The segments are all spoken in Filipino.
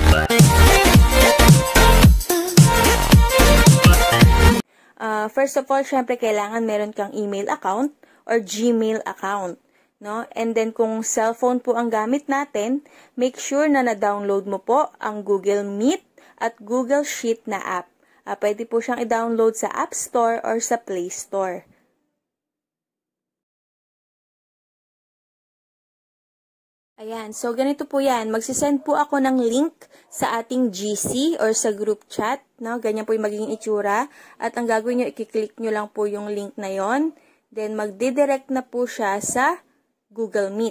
First of all, syempre kailangan meron kang email account or Gmail account, no? And then kung cellphone po ang gamit natin, make sure na na-download mo po ang Google Meet at Google Sheet na app. Pwede po siyang i-download sa App Store or sa Play Store. Ayan, so ganito po yan. Magsisend po ako ng link sa ating GC or sa group chat. No? Ganyan po yung magiging itsura. At ang gagawin nyo, i-click nyo lang po yung link na yon. Then magdidirect na po siya sa Google Meet.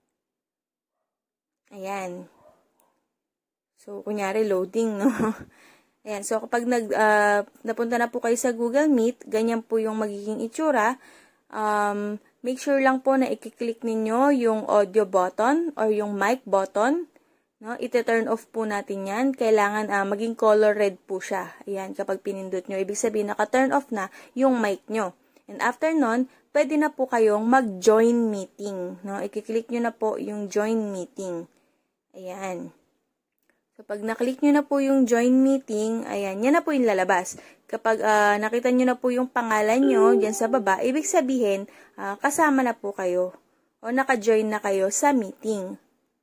Ayan. So, kunyari loading, no? Ayan, so kapag napunta na po kayo sa Google Meet, ganyan po yung magiging itsura. Make sure lang po na i-click ninyo yung audio button or yung mic button. No? Ite-turn off po natin yan. Kailangan maging color red po siya. Ayan, kapag pinindot nyo. Ibig sabihin, naka-turn off na yung mic nyo. And after nun, pwede na po kayong mag-join meeting. No? I-click nyo na po yung join meeting. Ayan. So, pag naklik nyo na po yung join meeting, ayan, yan na po yung lalabas. Kapag nakita nyo na po yung pangalan nyo dyan sa baba, ibig sabihin, kasama na po kayo o naka-join na kayo sa meeting.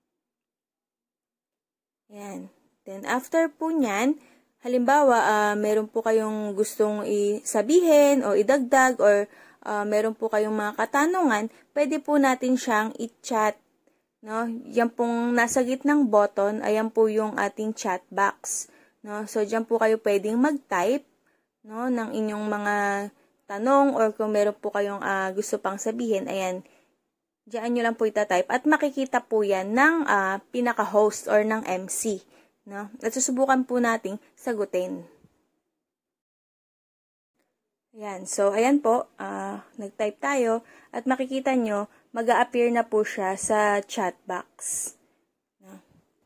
Ayan. Then, after po nyan, halimbawa, meron po kayong gustong isabihin o idagdag or meron po kayong mga katanungan, pwede po natin siyang i-chat. No? Yan pong nasa gitnang button, ayan po yung ating chat box. No? So, dyan po kayo pwedeng mag-type, no, ng inyong mga tanong or kung meron po kayong gusto pang sabihin, ayan, dyan nyo lang po itatype at makikita po yan ng pinaka-host or ng MC. No? At susubukan po nating sagutin. Ayan, so ayan po, nag-type tayo at makikita nyo, mag-a-appear na po siya sa chat box. No?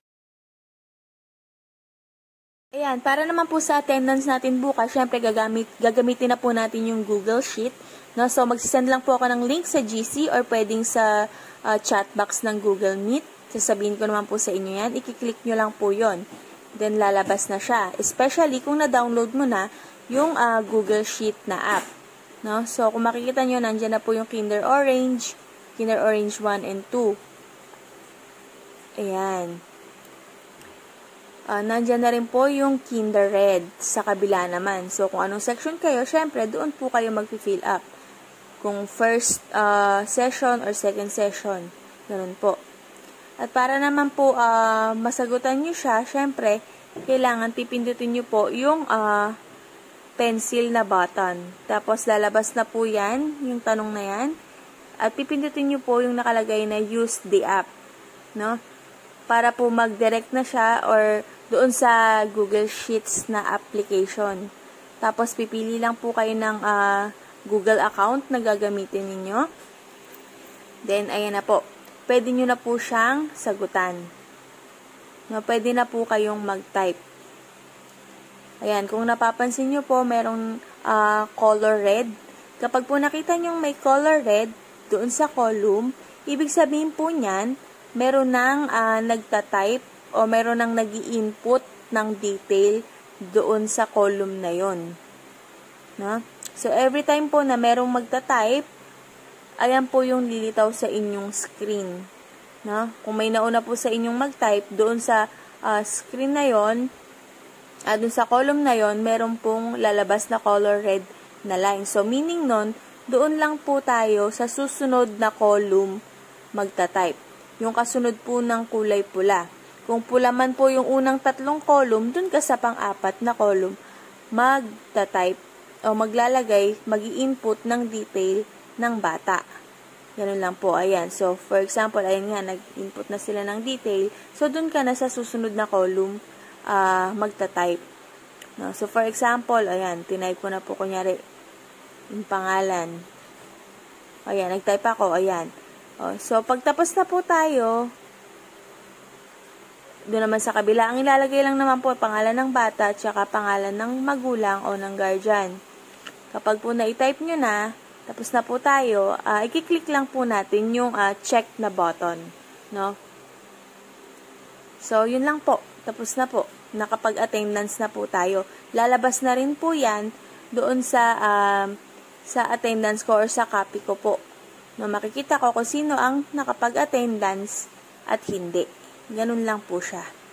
Ayan, para naman po sa attendance natin bukas, syempre gagamitin na po natin yung Google Sheet. No? So magsisend lang po ako ng link sa GC or pwedeng sa chat box ng Google Meet. Sasabihin ko naman po sa inyo yan, i-click nyo lang po yon. Then lalabas na siya. Especially kung na-download mo na yung Google Sheet na app. No? So, kung makikita nyo, nandyan na po yung Kinder Orange 1 and 2. Ayan. Nandyan na rin po yung Kinder Red sa kabila naman. So, kung anong section kayo, syempre, doon po kayo mag-fill up. Kung first session or second session. Ganun po. At para naman po masagutan nyo siya, syempre, kailangan pipindutin nyo po yung pencil na button. Tapos, lalabas na po yan, yung tanong na yan. At pipindutin nyo po yung nakalagay na use the app. No? Para po mag-direct na siya or doon sa Google Sheets na application. Tapos, pipili lang po kayo ng Google account na gagamitin ninyo. Then, ayan na po. Pwede nyo na po siyang sagutan. No? Pwede na po kayong mag-type. Ayan, kung napapansin nyo po, merong color red. Kapag po nakita nyo may color red doon sa column, ibig sabihin po niyan, meron nang nagta-type o meron nang nag-i-input ng detail doon sa column na yon. No? So, every time po na merong magta-type, ayan po yung lilitaw sa inyong screen. No? Kung may nauna po sa inyong mag-type, doon sa screen na yon, doon sa column na yon, meron pong lalabas na color red na line. So, meaning nun, doon lang po tayo sa susunod na column magta-type. Yung kasunod po ng kulay pula. Kung pula man po yung unang 3 column, doon ka sa pang-4 na column magta-type o maglalagay, mag-i-input ng detail ng bata. Ganun lang po. Ayan. So, for example, ayan nga, nag-input na sila ng detail. So, doon ka na sa susunod na column magta-type. No? So, for example, ayan, tinype ko na po, kunyari, yung pangalan. Ayan, nag-type ako, ayan. So, pagtapos na po tayo, doon naman sa kabila, ang ilalagay lang naman po, pangalan ng bata, at saka pangalan ng magulang o ng guardian. Kapag po na-type nyo na, tapos na po tayo, i-click lang po natin yung check na button. No? So, yun lang po. tapos na po. Nakapag-attendance na po tayo. Lalabas na rin po yan doon sa attendance ko or sa copy ko po. No, makikita ko kung sino ang nakapag-attendance at hindi. Ganun lang po siya.